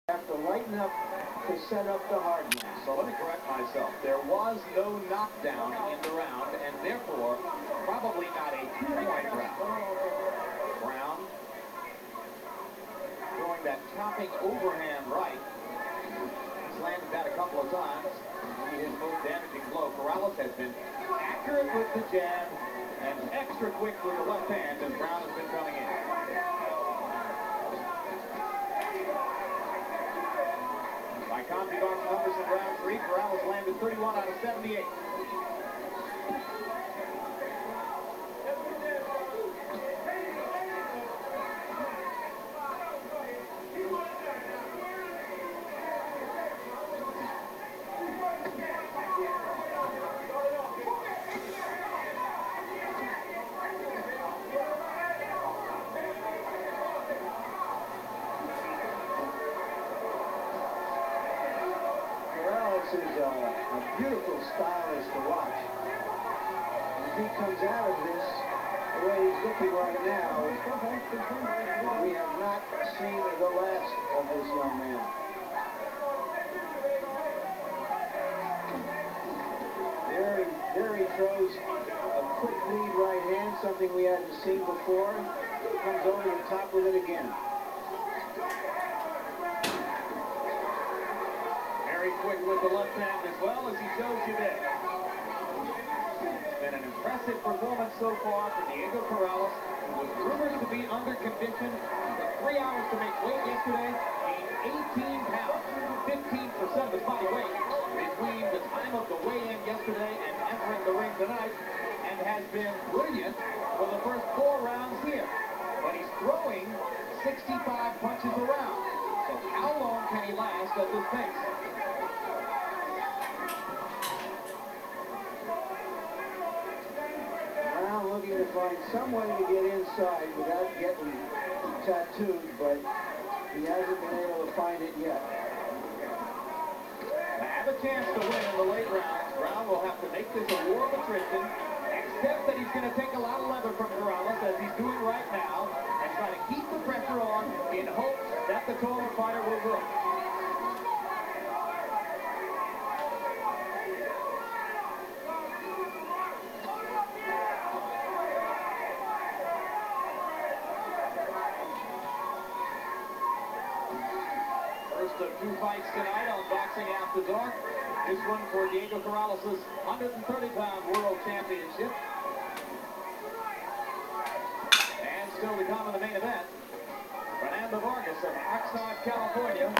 Have to lighten up to set up the hard man. So let me correct myself. There was no knockdown in the round, and therefore probably not a two-point round. Brown throwing that chopping overhand right. He's landed that a couple of times. Maybe his most damaging blow. Corrales has been accurate with the jab and extra quick with the left hand as Brown has been coming in. By CompuBox numbers in round 3, Corrales landed 31 out of 78. Is a beautiful stylist to watch. If he comes out of this the way he's looking right now, we have not seen the last of this young man. There he throws a quick lead right hand, something we hadn't seen before. Comes over the top with it again. Quick with the left hand as well, as he shows you there. It's been an impressive performance so far for Diego Corrales, who was rumored to be under condition. Took 3 hours to make weight yesterday, gained 18 pounds, 15% of his body weight between the time of the weigh-in yesterday and entering the ring tonight, and has been brilliant for the first 4 rounds here. But he's throwing 65 punches a round. So how long can he last at this pace? Looking to find some way to get inside without getting tattooed, but he hasn't been able to find it yet. To have a chance to win in the late rounds, Brown will have to make this a war of attrition, except that he's going to take a lot of leather from Corrales, as he's doing right now, and try to keep the pressure on in hopes that the taller fighter will grow. Of 2 fights tonight on Boxing After Dark. This one for Diego Corrales' 130-pound World Championship. And still to come in the main event, Fernando Vargas of Oxnard, California.